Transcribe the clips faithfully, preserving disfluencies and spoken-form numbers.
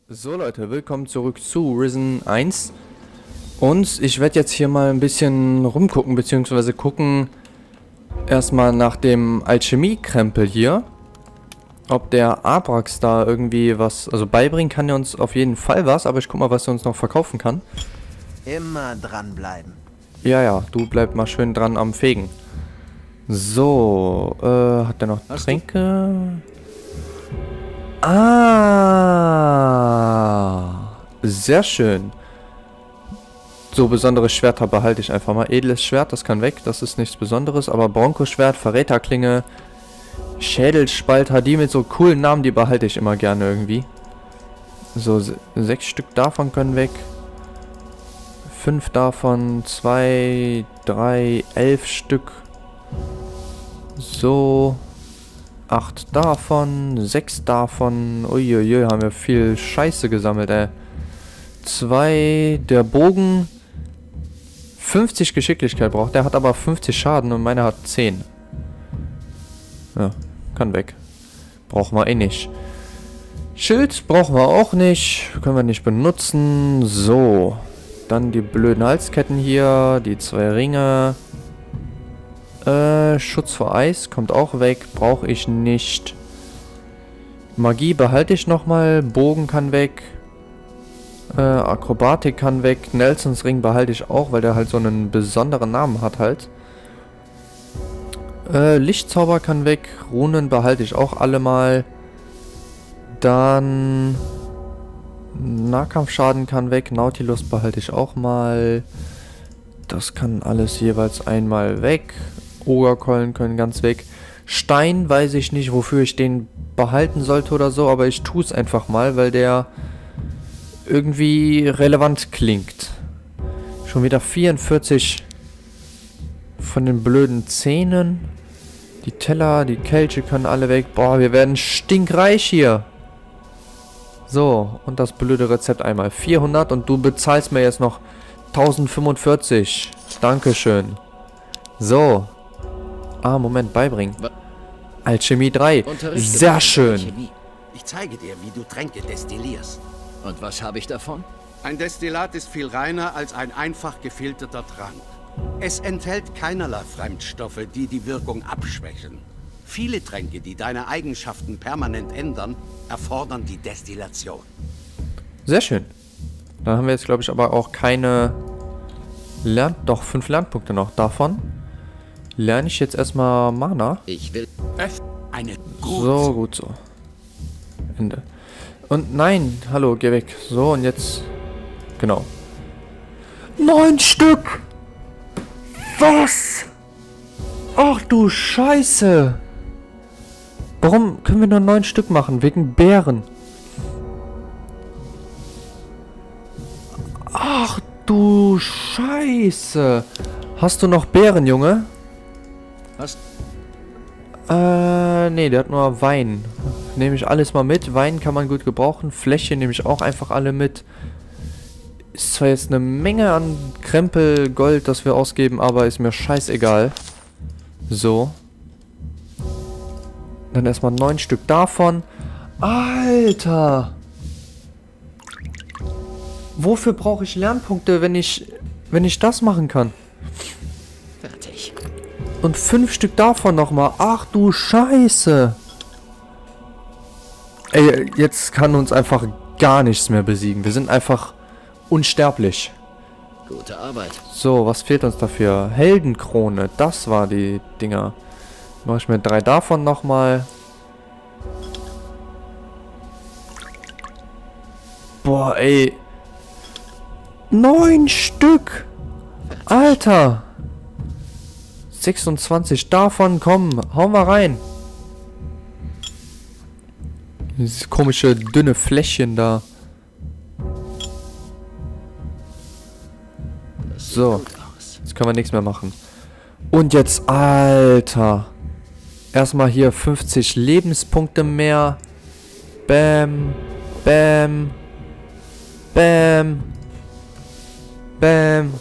So Leute, willkommen zurück zu Risen eins. Und ich werde jetzt hier mal ein bisschen rumgucken, beziehungsweise gucken erstmal nach dem Alchemie-Krempel hier. Ob der Abrax da irgendwie was, also beibringen kann er uns auf jeden Fall was, aber ich guck mal, was er uns noch verkaufen kann. Immer dranbleiben. Ja, ja, du bleib mal schön dran am Fegen. So, äh, hat er noch Hast Tränke? Ah, sehr schön. So, besondere Schwerter behalte ich einfach mal. Edles Schwert, das kann weg, das ist nichts Besonderes. Aber Bronco-Schwert, Verräterklinge, Schädelspalter, die mit so coolen Namen, die behalte ich immer gerne irgendwie. So, se sechs Stück davon können weg. Fünf davon, zwei, drei, elf Stück. So. Acht davon, sechs davon. Uiuiui, haben wir viel Scheiße gesammelt, ey. Zwei, der Bogen. fünfzig Geschicklichkeit braucht. Der hat aber fünfzig Schaden und meiner hat zehn. Ja, kann weg. Brauchen wir eh nicht. Schild brauchen wir auch nicht. Können wir nicht benutzen. So. Dann die blöden Halsketten hier. Die zwei Ringe. Äh, Schutz vor Eis kommt auch weg. Brauche ich nicht. Magie behalte ich nochmal. Bogen kann weg. Äh, Akrobatik kann weg. Nelsons Ring behalte ich auch, weil der halt so einen besonderen Namen hat halt. Äh, Lichtzauber kann weg. Runen behalte ich auch alle mal. Dann Nahkampfschaden kann weg. Nautilus behalte ich auch mal. Das kann alles jeweils einmal weg. Ogerkeulen können ganz weg. Stein weiß ich nicht, wofür ich den behalten sollte oder so, aber ich tue es einfach mal, weil der irgendwie relevant klingt. Schon wieder vierundvierzig von den blöden Zähnen. Die Teller, die Kelche können alle weg. Boah, wir werden stinkreich hier. So, und das blöde Rezept einmal. vierhundert und du bezahlst mir jetzt noch tausendfünfundvierzig. Dankeschön. So. Ah, Moment, beibringen. Alchemie drei. Sehr schön. Alchemie. Ich zeige dir, wie du Tränke destillierst. Und was habe ich davon? Ein Destillat ist viel reiner als ein einfach gefilterter Trank. Es enthält keinerlei Fremdstoffe, die die Wirkung abschwächen. Viele Tränke, die deine Eigenschaften permanent ändern, erfordern die Destillation. Sehr schön. Dann haben wir jetzt, glaube ich, aber auch keine Lern... Doch, fünf Lernpunkte noch. Davon lerne ich jetzt erstmal Mana. Ich will... Eine So, gut so. Ende. Und nein, hallo, geh weg. So, und jetzt... Genau. Neun Stück! Was? Ach du Scheiße! Warum können wir nur neun Stück machen? Wegen Bären. Ach du Scheiße! Hast du noch Beeren, Junge? Was? Äh, nee, der hat nur Wein. Nehme ich alles mal mit. Wein kann man gut gebrauchen. Fläche nehme ich auch einfach alle mit. Ist zwar jetzt eine Menge an Krempel, Gold, das wir ausgeben, aber ist mir scheißegal. So. Dann erstmal neun Stück davon. Alter! Wofür brauche ich Lernpunkte, wenn ich, wenn ich das machen kann? Fertig. Und fünf Stück davon nochmal. Ach du Scheiße. Ey, jetzt kann uns einfach gar nichts mehr besiegen. Wir sind einfach unsterblich. Gute Arbeit. So, was fehlt uns dafür? Heldenkrone. Das war die Dinger. Mache ich mir drei davon nochmal. Boah, ey. Neun Stück. Alter. sechsundzwanzig davon, komm, hau mal rein. Dieses komische, dünne Fläschchen da. So, jetzt können wir nichts mehr machen. Und jetzt, Alter. Erstmal hier fünfzig Lebenspunkte mehr. Bam, bam, bam, bam.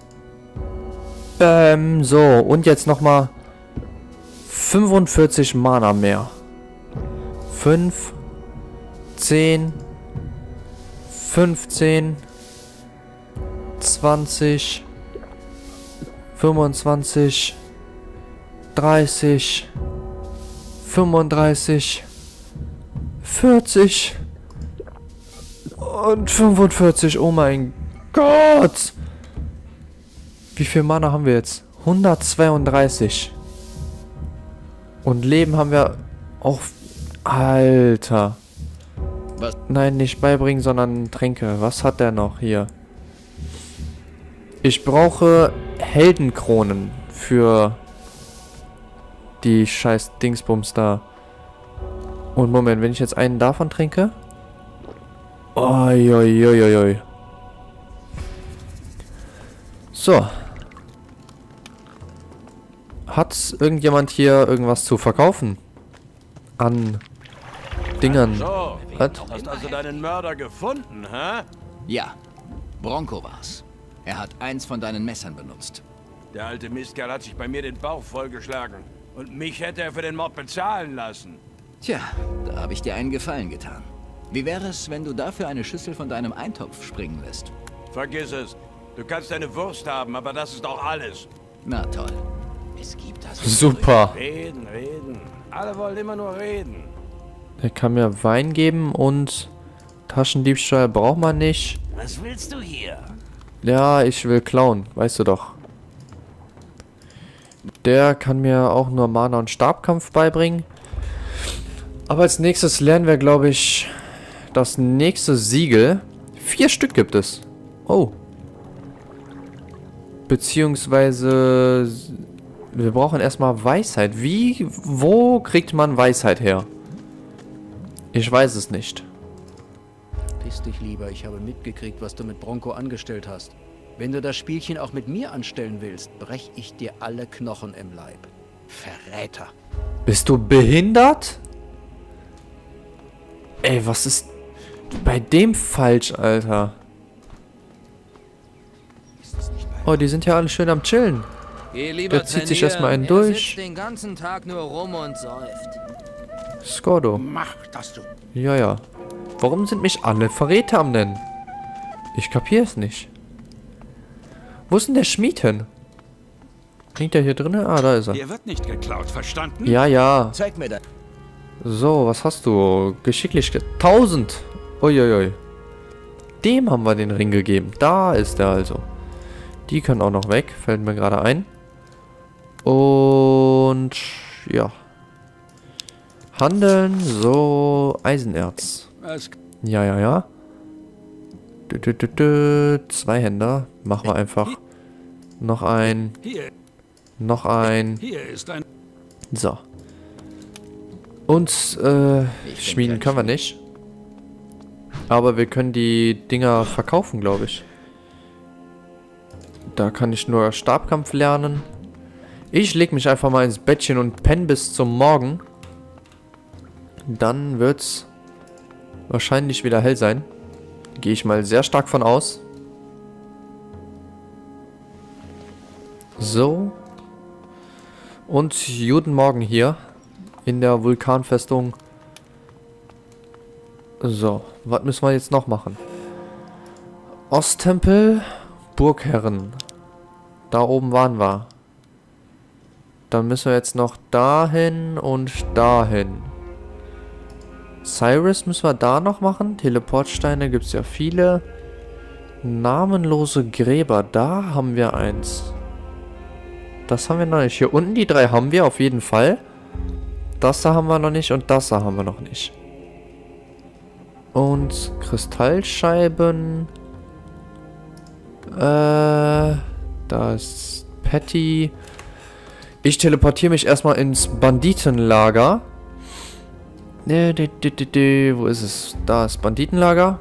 Ähm, so, und jetzt nochmal fünfundvierzig Mana mehr. fünf, zehn, fünfzehn, zwanzig, fünfundzwanzig, dreißig, fünfunddreißig, vierzig und fünfundvierzig. Oh mein Gott! Wie viel Mana haben wir jetzt? hundertzweiunddreißig. Und Leben haben wir auch... Alter. Was? Nein, nicht beibringen, sondern Tränke. Was hat der noch hier? Ich brauche Heldenkronen für die scheiß Dingsbums da. Und Moment, wenn ich jetzt einen davon trinke... Oi, oi, oi, oi, oi. So. Hat irgendjemand hier irgendwas zu verkaufen? An Dingern. So, Was? hast also deinen Mörder gefunden, hä? Ja, Bronco war's. Er hat eins von deinen Messern benutzt. Der alte Mistkerl hat sich bei mir den Bauch vollgeschlagen. Und mich hätte er für den Mord bezahlen lassen. Tja, da habe ich dir einen Gefallen getan. Wie wäre es, wenn du dafür eine Schüssel von deinem Eintopf springen lässt? Vergiss es. Du kannst deine Wurst haben, aber das ist auch alles. Na toll. Es gibt das. Super. Reden, reden. Alle wollen immer nur reden. Der kann mir Wein geben und Taschendiebstahl braucht man nicht. Was willst du hier? Ja, ich will klauen, weißt du doch. Der kann mir auch nur Mana und Stabkampf beibringen. Aber als nächstes lernen wir, glaube ich, das nächste Siegel. Vier Stück gibt es. Oh. Beziehungsweise... Wir brauchen erstmal Weisheit. Wie, wo kriegt man Weisheit her? Ich weiß es nicht. Piss dich lieber, ich habe mitgekriegt, was du mit Bronco angestellt hast. Wenn du das Spielchen auch mit mir anstellen willst, brech ich dir alle Knochen im Leib. Verräter. Bist du behindert? Ey, was ist bei dem falsch, Alter? Oh, die sind ja alle schön am Chillen. Geh lieber Der zieht sich trainieren. erstmal einen Er durch. sitzt den ganzen Tag nur rum und säuft. Skordo. Mach, dass du... Ja, ja. Warum sind mich alle Verräter am nennen? Ich kapiere es nicht. Wo ist denn der Schmied hin? Hängt der hier drin? Ah, da ist er. Dir wird nicht geklaut, verstanden? Ja, ja. Zeig mir das. So, was hast du? Geschicklichkeit. tausend. Uiuiui. Dem haben wir den Ring gegeben. Da ist er also. Die können auch noch weg. Fällt mir gerade ein. Und... ja. Handeln. So, Eisenerz. Was? Ja, ja, ja. Dü, dü, dü, dü. Zwei Händer. Machen wir einfach. Noch ein. Hier, Noch ein. hier ist ein... So. Und äh, Ich schmieden bin können wir nicht. Aber wir können die Dinger verkaufen, glaube ich. Da kann ich nur Stabkampf lernen. Ich leg mich einfach mal ins Bettchen und penne bis zum Morgen. Dann wird's wahrscheinlich wieder hell sein. Gehe ich mal sehr stark von aus. So. Und guten Morgen hier. In der Vulkanfestung. So. Was müssen wir jetzt noch machen? Osttempel. Burgherren. Da oben waren wir. Dann müssen wir jetzt noch dahin und dahin. Cyrus müssen wir da noch machen. Teleportsteine gibt es ja viele. Namenlose Gräber. Da haben wir eins. Das haben wir noch nicht. Hier unten die drei haben wir auf jeden Fall. Das da haben wir noch nicht und das da haben wir noch nicht. Und Kristallscheiben. Äh, da ist Patty. Ich teleportiere mich erstmal ins Banditenlager. Wo ist es? Da ist Banditenlager.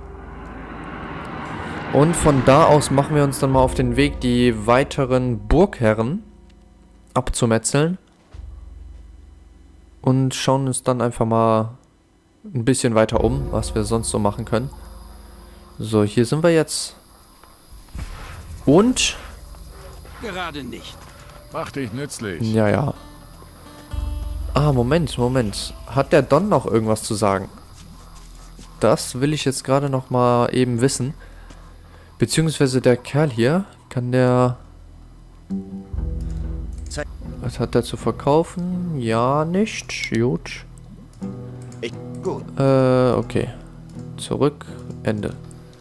Und von da aus machen wir uns dann mal auf den Weg, die weiteren Burgherren abzumetzeln. Und schauen uns dann einfach mal ein bisschen weiter um, was wir sonst so machen können. So, hier sind wir jetzt. Und... Gerade nicht. Mach dich nützlich. Ja, ja. Ah, Moment, Moment. Hat der Don noch irgendwas zu sagen? Das will ich jetzt gerade noch mal eben wissen. Beziehungsweise der Kerl hier, kann der... Was hat er zu verkaufen? Ja, nicht. Gut. Ich, gut. Äh, okay. Zurück. Ende.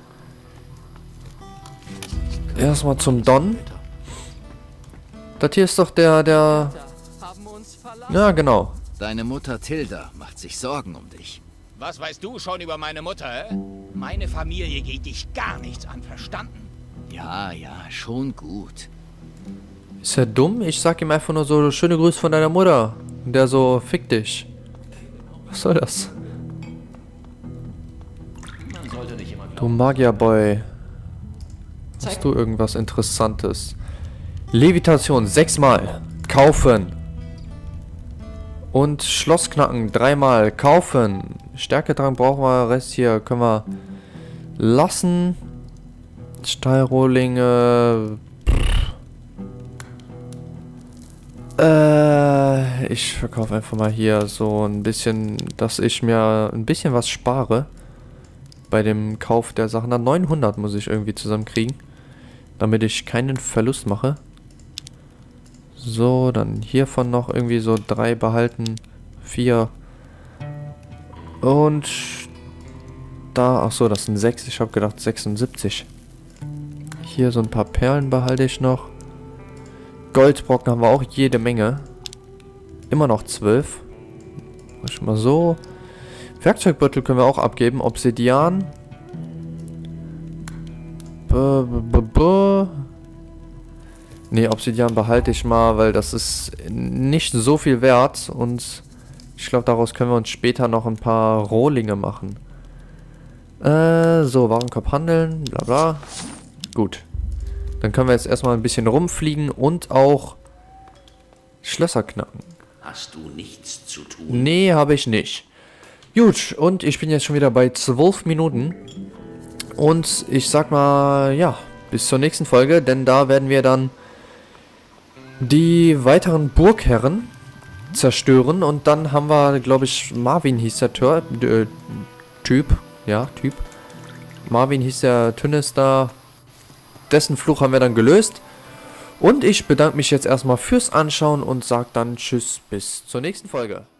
Erstmal zum Don. Das hier ist doch der, der... Ja, genau. Deine Mutter Tilda macht sich Sorgen um dich. Was weißt du schon über meine Mutter, hä? Meine Familie geht dich gar nichts an, verstanden? Ja, ja, schon gut. Ist er dumm? Ich sag ihm einfach nur so, schöne Grüße von deiner Mutter. Und der so, fick dich. Was soll das? Du Magierboy. Hast du irgendwas Interessantes? Levitation, sechsmal. Kaufen. Und Schlossknacken, dreimal. Kaufen. Stärkedrang brauchen wir. Rest hier können wir lassen. Stahlrohlinge. Äh, ich verkaufe einfach mal hier so ein bisschen, dass ich mir ein bisschen was spare. Bei dem Kauf der Sachen. Dann neunhundert muss ich irgendwie zusammenkriegen. Damit ich keinen Verlust mache. So, dann hiervon noch irgendwie so drei behalten. Vier. Und da, ach so, das sind sechs. Ich habe gedacht sechsundsiebzig. Hier so ein paar Perlen behalte ich noch. Goldbrocken haben wir auch jede Menge. Immer noch zwölf. Mach ich mal so. Werkzeugbeutel können wir auch abgeben. Obsidian. B -b -b Ne, Obsidian behalte ich mal, weil das ist nicht so viel wert. Und ich glaube, daraus können wir uns später noch ein paar Rohlinge machen. Äh, so, Warenkorb handeln, bla bla. Gut. Dann können wir jetzt erstmal ein bisschen rumfliegen und auch Schlösser knacken. Hast du nichts zu tun? Nee, habe ich nicht. Gut, und ich bin jetzt schon wieder bei zwölf Minuten. Und ich sag mal, ja, bis zur nächsten Folge, denn da werden wir dann die weiteren Burgherren zerstören. Und dann haben wir, glaube ich, Marvin hieß der Tör, äh, Typ. Ja, Typ. Marvin hieß der Tünnes da. Dessen Fluch haben wir dann gelöst. Und ich bedanke mich jetzt erstmal fürs Anschauen und sage dann Tschüss, bis zur nächsten Folge.